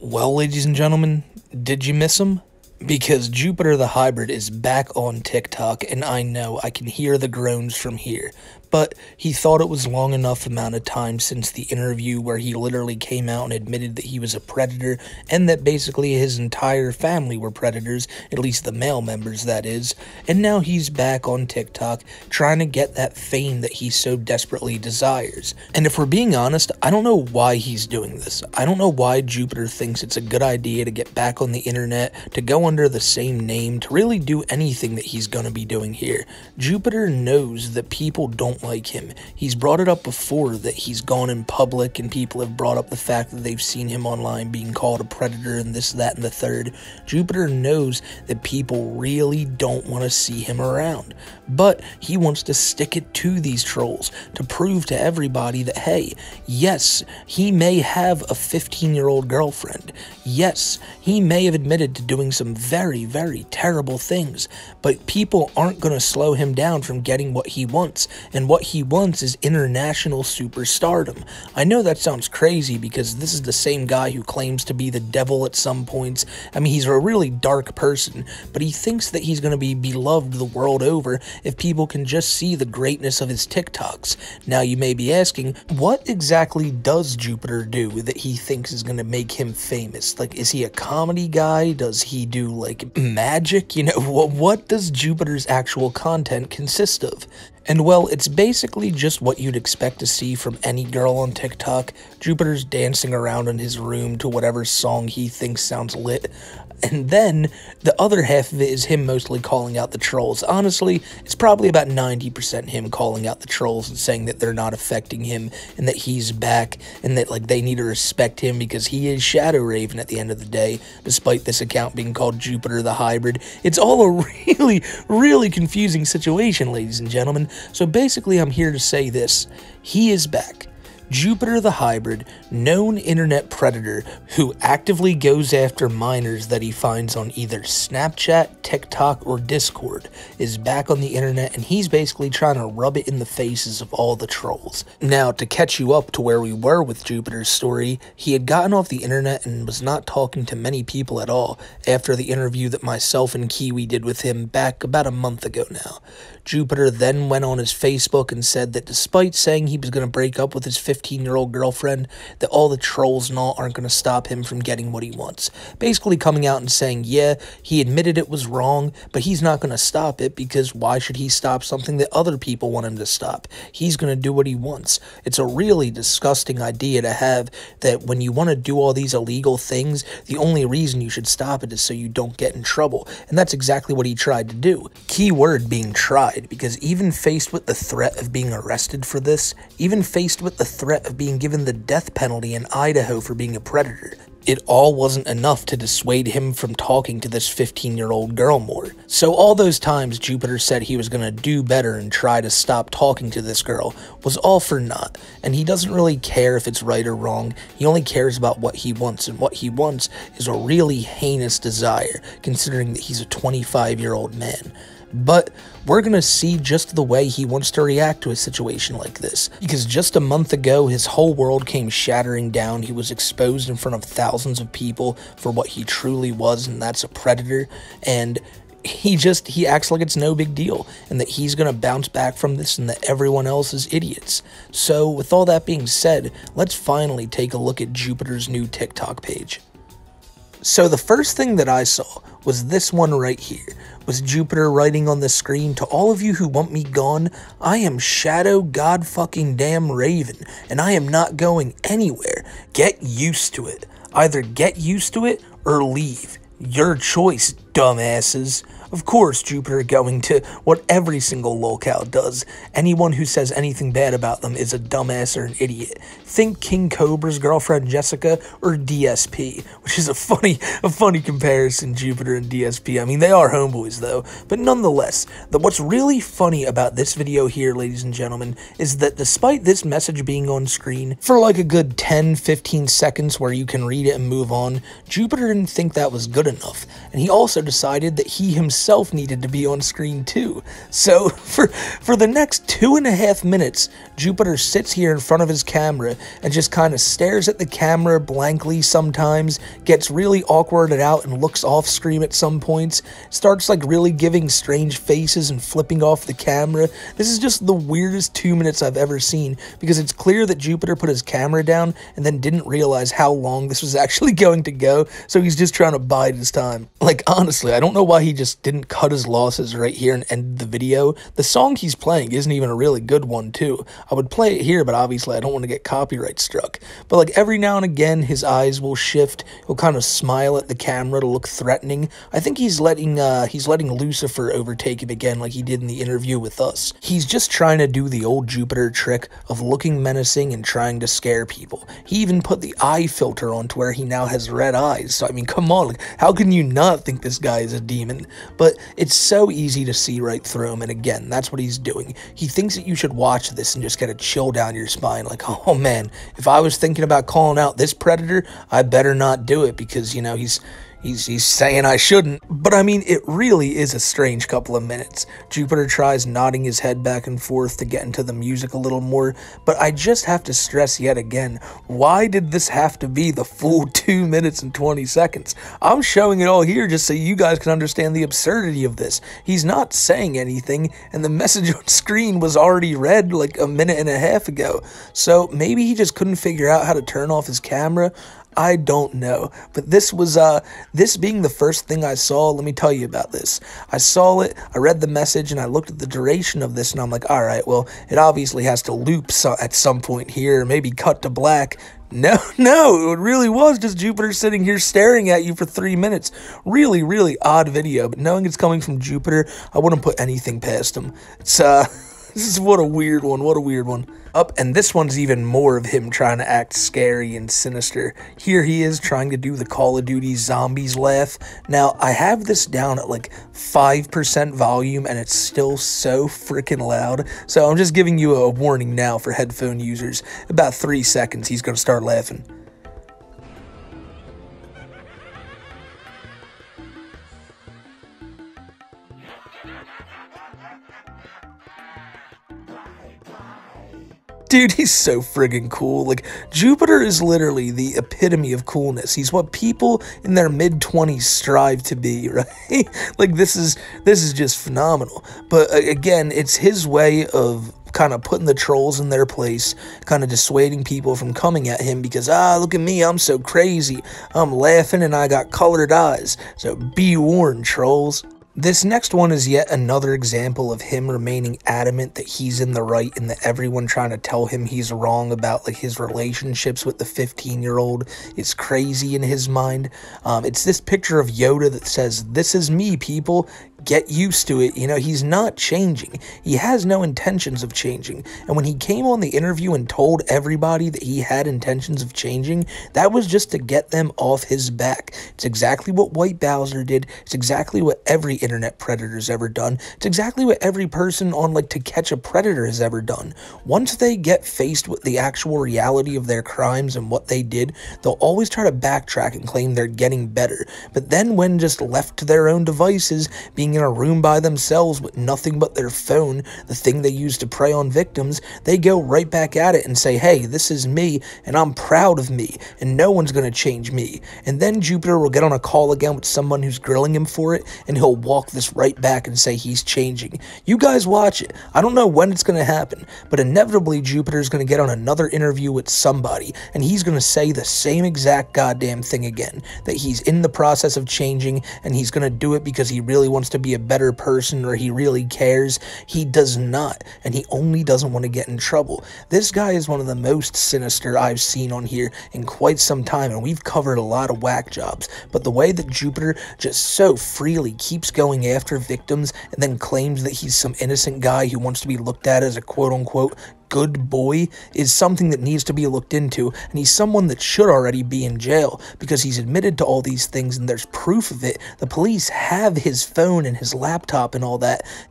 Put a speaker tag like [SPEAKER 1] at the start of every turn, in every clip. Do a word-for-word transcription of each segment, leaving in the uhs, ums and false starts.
[SPEAKER 1] Well, ladies and gentlemen, did you miss him? Because Jupiter the Hybrid is back on TikTok, and I know I can hear the groans from here. But he thought it was long enough amount of time since the interview where he literally came out and admitted that he was a predator, and that basically his entire family were predators, at least the male members, that is. And now he's back on TikTok, trying to get that fame that he so desperately desires. And if we're being honest, I don't know why he's doing this. I don't know why Jupiter thinks it's a good idea to get back on the internet, to go under the same name, to really do anything that he's going to be doing here. Jupiter knows that people don't like him. He's brought it up before that he's gone in public and people have brought up the fact that they've seen him online being called a predator and this, that, and the third. Jupiter knows that people really don't want to see him around, but he wants to stick it to these trolls to prove to everybody that, hey, yes, he may have a fifteen-year-old girlfriend. Yes, he may have admitted to doing some very, very terrible things, but people aren't going to slow him down from getting what he wants, and what he wants is international superstardom. I know that sounds crazy because this is the same guy who claims to be the devil at some points. I mean, he's a really dark person, but he thinks that he's going to be beloved the world over if people can just see the greatness of his TikToks. Now, you may be asking, what exactly does Jupiter do that he thinks is going to make him famous? Like, is he a comedy guy? Does he do, like, magic? You know, what, what does Jupiter's actual content consist of? And well, it's basically just what you'd expect to see from any girl on TikTok. Jupiter's dancing around in his room to whatever song he thinks sounds lit. And then, the other half of it is him mostly calling out the trolls. Honestly, it's probably about ninety percent him calling out the trolls and saying that they're not affecting him, and that he's back, and that, like, they need to respect him because he is Shadow Raven at the end of the day, despite this account being called Jupiter the Hybrid. It's all a really, really confusing situation, ladies and gentlemen. So basically, I'm here to say this. He is back. Jupiter the Hybrid, known internet predator who actively goes after minors that he finds on either Snapchat, TikTok, or Discord, is back on the internet, and he's basically trying to rub it in the faces of all the trolls. Now, to catch you up to where we were with Jupiter's story, he had gotten off the internet and was not talking to many people at all after the interview that myself and Kiwi did with him back about a month ago now. Jupiter then went on his Facebook and said that despite saying he was going to break up with his fifteen-year-old girlfriend, that all the trolls and all aren't going to stop him from getting what he wants. Basically coming out and saying, yeah, he admitted it was wrong, but he's not going to stop it because why should he stop something that other people want him to stop? He's going to do what he wants. It's a really disgusting idea to have that when you want to do all these illegal things, the only reason you should stop it is so you don't get in trouble. And that's exactly what he tried to do. Key word being tried. Because even faced with the threat of being arrested for this, even faced with the threat of being given the death penalty in Idaho for being a predator, it all wasn't enough to dissuade him from talking to this fifteen-year-old girl more. So all those times Jupiter said he was going to do better and try to stop talking to this girl was all for naught, and he doesn't really care if it's right or wrong. He only cares about what he wants, and what he wants is a really heinous desire, considering that he's a twenty-five-year-old man. But we're going to see just the way he wants to react to a situation like this. Because just a month ago, his whole world came shattering down. He was exposed in front of thousands of people for what he truly was, and that's a predator. And he just, he acts like it's no big deal, and that he's going to bounce back from this, and that everyone else is idiots. So with all that being said, let's finally take a look at Jupiter's new TikTok page. So the first thing that I saw was this one right here. Was Jupiter writing on the screen, "To all of you who want me gone, I am Shadow God fucking damn Raven, and I am not going anywhere. Get used to it. Either get used to it or leave. Your choice, dumbasses." Of course, Jupiter going to what every single lolcow does. Anyone who says anything bad about them is a dumbass or an idiot. Think King Cobra's girlfriend Jessica or D S P, which is a funny, a funny comparison, Jupiter and D S P. I mean, they are homeboys though, but nonetheless, the, what's really funny about this video here, ladies and gentlemen, is that despite this message being on screen for like a good ten fifteen seconds where you can read it and move on, Jupiter didn't think that was good enough, and he also decided that he himself needed to be on screen too. So for for the next two and a half minutes, Jupiter sits here in front of his camera and just kind of stares at the camera blankly sometimes, gets really awkwarded out and looks off screen at some points, starts like really giving strange faces and flipping off the camera. This is just the weirdest two minutes I've ever seen, because it's clear that Jupiter put his camera down and then didn't realize how long this was actually going to go, so he's just trying to bide his time. Like, honestly, I don't know why he just didn't cut his losses right here and end the video. The song he's playing isn't even a really good one, too. I would play it here, but obviously I don't want to get copyright struck. But like every now and again, his eyes will shift. He'll kind of smile at the camera to look threatening. I think he's letting uh, he's letting Lucifer overtake him again, like he did in the interview with us. He's just trying to do the old Jupiter trick of looking menacing and trying to scare people. He even put the eye filter on to where he now has red eyes. So I mean, come on, like, how can you not think this guy is a demon? But it's so easy to see right through him, and again, that's what he's doing. He thinks that you should watch this and just get a chill down your spine, like, oh man, if I was thinking about calling out this predator, I better not do it, because, you know, he's He's, he's saying I shouldn't. But I mean, it really is a strange couple of minutes. Jupiter tries nodding his head back and forth to get into the music a little more, but I just have to stress yet again, why did this have to be the full two minutes and twenty seconds? I'm showing it all here just so you guys can understand the absurdity of this. He's not saying anything, and the message on screen was already read like a minute and a half ago. So maybe he just couldn't figure out how to turn off his camera. I don't know, but this was, uh, this being the first thing I saw, let me tell you about this. I saw it, I read the message, and I looked at the duration of this, and I'm like, alright, well, it obviously has to loop so at some point here, maybe cut to black. No, no, it really was just Jupiter sitting here staring at you for three minutes. Really, really odd video, but knowing it's coming from Jupiter, I wouldn't put anything past him. It's, uh... This is what a weird one, what a weird one. Up, and this one's even more of him trying to act scary and sinister. Here he is trying to do the Call of Duty Zombies laugh. Now, I have this down at like five percent volume, and it's still so freaking loud. So I'm just giving you a warning now for headphone users. About three seconds, he's going to start laughing. Dude, he's so friggin' cool. Like, Jupiter is literally the epitome of coolness. He's what people in their mid twenties strive to be, right? Like, this is this is just phenomenal. But uh, again, it's his way of kind of putting the trolls in their place, kind of dissuading people from coming at him because, ah, look at me, I'm so crazy. I'm laughing and I got colored eyes. So be warned, trolls. This next one is yet another example of him remaining adamant that he's in the right and that everyone trying to tell him he's wrong about like his relationships with the fifteen year old is crazy in his mind. Um, it's this picture of Yoda that says, "This is me, people. Get used to it." You know, he's not changing. He has no intentions of changing. And when he came on the interview and told everybody that he had intentions of changing, that was just to get them off his back. It's exactly what White Bowser did. It's exactly what every internet predator's ever done. It's exactly what every person on like To Catch a Predator has ever done. Once they get faced with the actual reality of their crimes and what they did, they'll always try to backtrack and claim they're getting better. But then when just left to their own devices, being in a room by themselves with nothing but their phone, the thing they use to prey on victims, they go right back at it and say, hey, this is me, and I'm proud of me, and no one's gonna change me. And then Jupiter will get on a call again with someone who's grilling him for it, and he'll walk this right back and say he's changing. You guys watch it. I don't know when it's gonna happen, but inevitably Jupiter's gonna get on another interview with somebody, and he's gonna say the same exact goddamn thing again, that he's in the process of changing, and he's gonna do it because he really wants to be a better person or he really cares. He does not, and he only doesn't want to get in trouble. This guy is one of the most sinister I've seen on here in quite some time, and we've covered a lot of whack jobs, but the way that Jupiter just so freely keeps going after victims and then claims that he's some innocent guy who wants to be looked at as a quote-unquote good boy is something that needs to be looked into, and he's someone that should already be in jail because he's admitted to all these things and there's proof of it. The police have his phone and his laptop and all that.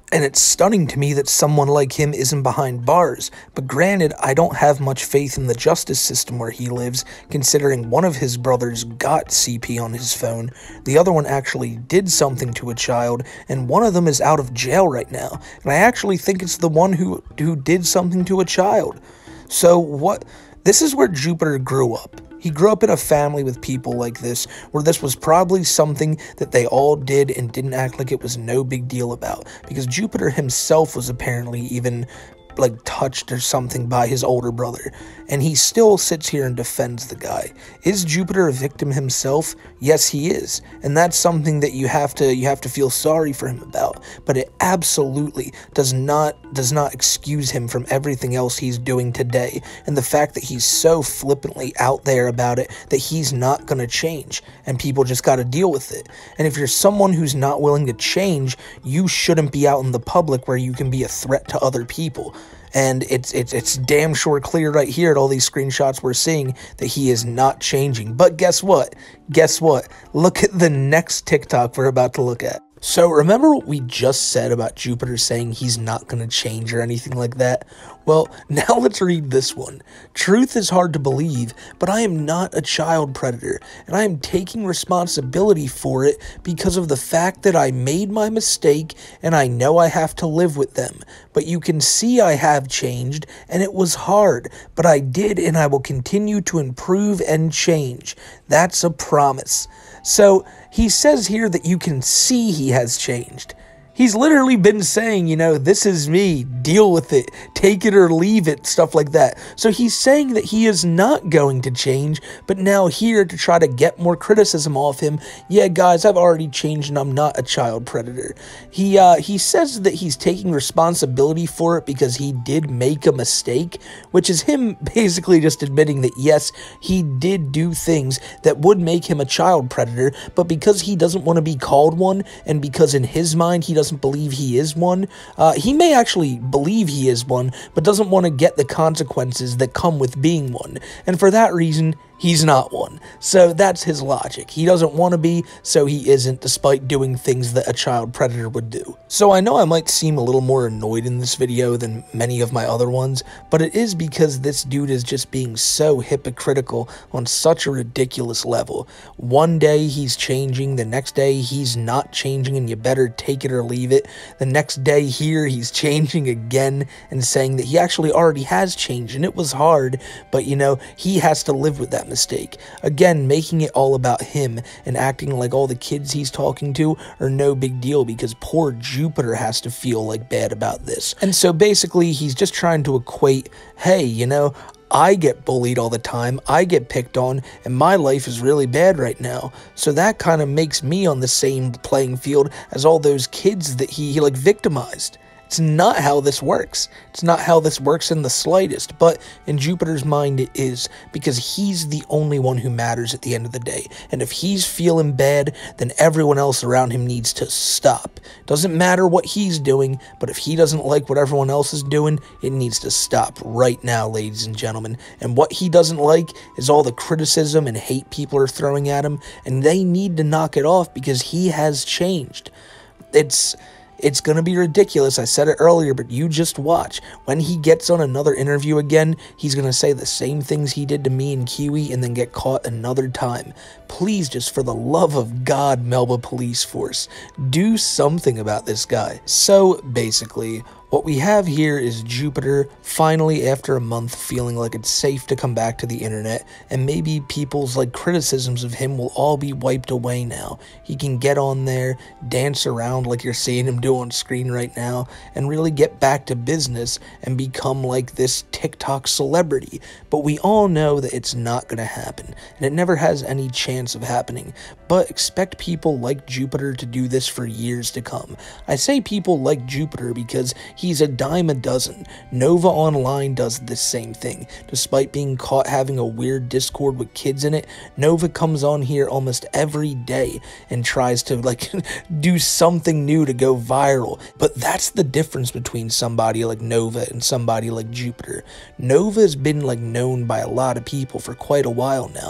[SPEAKER 1] And it's stunning to me that someone like him isn't behind bars, but granted, I don't have much faith in the justice system where he lives, considering one of his brothers got C P on his phone, the other one actually did something to a child, and one of them is out of jail right now, and I actually think it's the one who, who did something to a child. So what? This is where Jupiter grew up. He grew up in a family with people like this, where this was probably something that they all did and didn't act like it was no big deal about, because Jupiter himself was apparently even like touched or something by his older brother, and he still sits here and defends the guy. Is Jupiter a victim himself? Yes, he is, and that's something that you have to you have to feel sorry for him about, but it absolutely does not does not excuse him from everything else he's doing today, and the fact that he's so flippantly out there about it that he's not going to change, and people just got to deal with it. And if you're someone who's not willing to change, you shouldn't be out in the public where you can be a threat to other people. And it's it's it's damn sure clear right here at all these screenshots we're seeing that he is not changing. But guess what? Guess what? Look at the next TikTok we're about to look at. So remember what we just said about Jupiter saying he's not going to change or anything like that? Well, now let's read this one. Truth is hard to believe, but I am not a child predator, and I am taking responsibility for it because of the fact that I made my mistake and I know I have to live with them. But you can see I have changed, and it was hard, but I did, and I will continue to improve and change. That's a promise. So he says here that you can see he has changed. He's literally been saying, you know, this is me, deal with it, take it or leave it, stuff like that. So he's saying that he is not going to change, but now here to try to get more criticism off him, yeah, guys, I've already changed and I'm not a child predator. He, uh, he says that he's taking responsibility for it because he did make a mistake, which is him basically just admitting that, yes, he did do things that would make him a child predator, but because he doesn't want to be called one, and because in his mind he doesn't believe he is one. Uh, he may actually believe he is one, but doesn't want to get the consequences that come with being one. And for that reason, he's not one. So that's his logic. He doesn't want to be, so he isn't, despite doing things that a child predator would do. So I know I might seem a little more annoyed in this video than many of my other ones, but it is because this dude is just being so hypocritical on such a ridiculous level. One day he's changing, the next day he's not changing and you better take it or leave it. The next day here he's changing again and saying that he actually already has changed and it was hard, but you know, he has to live with that mistake. Again, making it all about him and acting like all the kids he's talking to are no big deal because poor Jupiter has to feel like bad about this. And so basically he's just trying to equate, hey, you know, I get bullied all the time, I get picked on, and my life is really bad right now. So that kind of makes me on the same playing field as all those kids that he, he like victimized. It's not how this works. It's not how this works in the slightest, but in Jupiter's mind it is, because he's the only one who matters at the end of the day. And if he's feeling bad, then everyone else around him needs to stop. Doesn't matter what he's doing, but if he doesn't like what everyone else is doing, it needs to stop right now, ladies and gentlemen. And what he doesn't like is all the criticism and hate people are throwing at him, and they need to knock it off because he has changed. It's... It's going to be ridiculous. I said it earlier, but you just watch. When he gets on another interview again, he's going to say the same things he did to me and Kiwi and then get caught another time. Please, just for the love of God, Melba Police Force, do something about this guy. So, basically, what we have here is Jupiter finally, after a month, feeling like it's safe to come back to the internet, and maybe people's like criticisms of him will all be wiped away now. He can get on there, dance around like you're seeing him do on screen right now, and really get back to business and become like this TikTok celebrity. But we all know that it's not going to happen, and it never has any chance of happening. But expect people like Jupiter to do this for years to come. I say people like Jupiter because he's a dime a dozen. Nova Online does the same thing. Despite being caught having a weird Discord with kids in it, Nova comes on here almost every day and tries to like do something new to go viral. But that's the difference between somebody like Nova and somebody like Jupiter. Nova has been like known by a lot of people for quite a while now.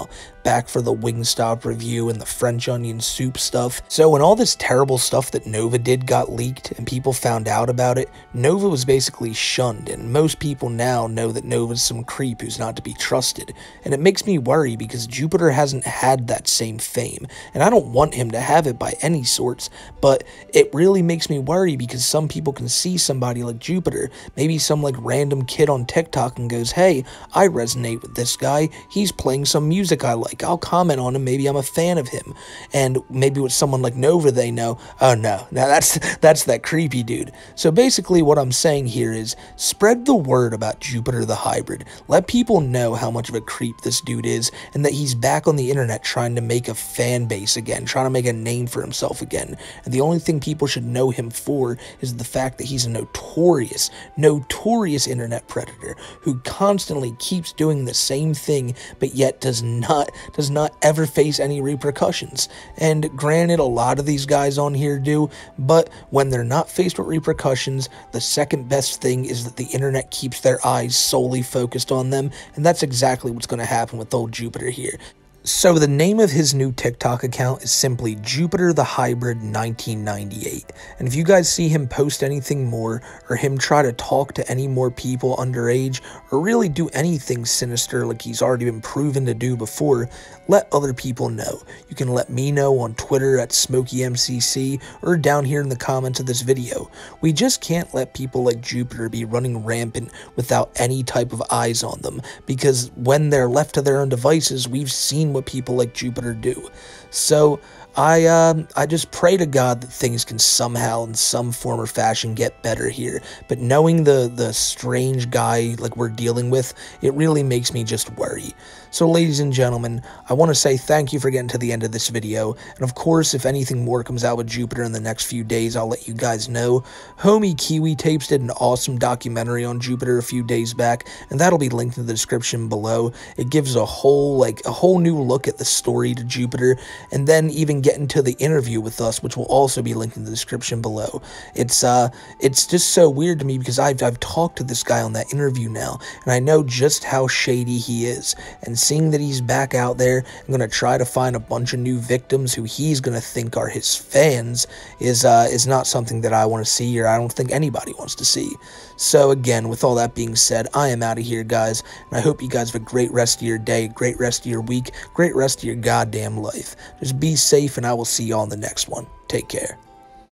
[SPEAKER 1] back for the Wingstop review and the French onion soup stuff. So when all this terrible stuff that Nova did got leaked and people found out about it, Nova was basically shunned, and most people now know that Nova's some creep who's not to be trusted. And it makes me worry because Jupiter hasn't had that same fame, and I don't want him to have it by any sorts, but it really makes me worry because some people can see somebody like Jupiter, maybe some like random kid on TikTok, and goes, hey, I resonate with this guy, he's playing some music I like, I'll comment on him, maybe I'm a fan of him. And maybe with someone like Nova they know, oh no, now that's that's that creepy dude. So basically what I'm saying here is, spread the word about Jupiter the Hybrid. Let people know how much of a creep this dude is, and that he's back on the internet trying to make a fan base again, trying to make a name for himself again. And the only thing people should know him for is the fact that he's a notorious, notorious internet predator who constantly keeps doing the same thing, but yet does not, does not ever face any repercussions. And granted, a lot of these guys on here do, but when they're not faced with repercussions, the second best thing is that the internet keeps their eyes solely focused on them, and that's exactly what's going to happen with old Jupiter here. So the name of his new TikTok account is simply Jupiter the Hybrid nineteen ninety-eight. And if you guys see him post anything more, or him try to talk to any more people underage, or really do anything sinister like he's already been proven to do before, let other people know. You can let me know on Twitter at SmokeyMCC, or down here in the comments of this video. We just can't let people like Jupiter be running rampant without any type of eyes on them, because when they're left to their own devices, we've seen what people like Jupiter do. So I uh, I just pray to God that things can somehow in some form or fashion get better here, but knowing the the strange guy like we're dealing with, it really makes me just worry. So ladies and gentlemen, I want to say thank you for getting to the end of this video, and of course if anything more comes out with Jupiter in the next few days, I'll let you guys know. Homie Kiwi Tapes did an awesome documentary on Jupiter a few days back, and that'll be linked in the description below. It gives a whole like a whole new look at the story to Jupiter, and then even get into the interview with us, which will also be linked in the description below. It's uh it's just so weird to me because I've I've talked to this guy on that interview now, and I know just how shady he is, and seeing that he's back out there and gonna try to find a bunch of new victims who he's gonna think are his fans is uh is not something that I want to see, or I don't think anybody wants to see. So again, with all that being said, I am out of here, guys, and I hope you guys have a great rest of your day, great rest of your week, great rest of your goddamn life. Just be safe, and I will see you all in the next one. Take care.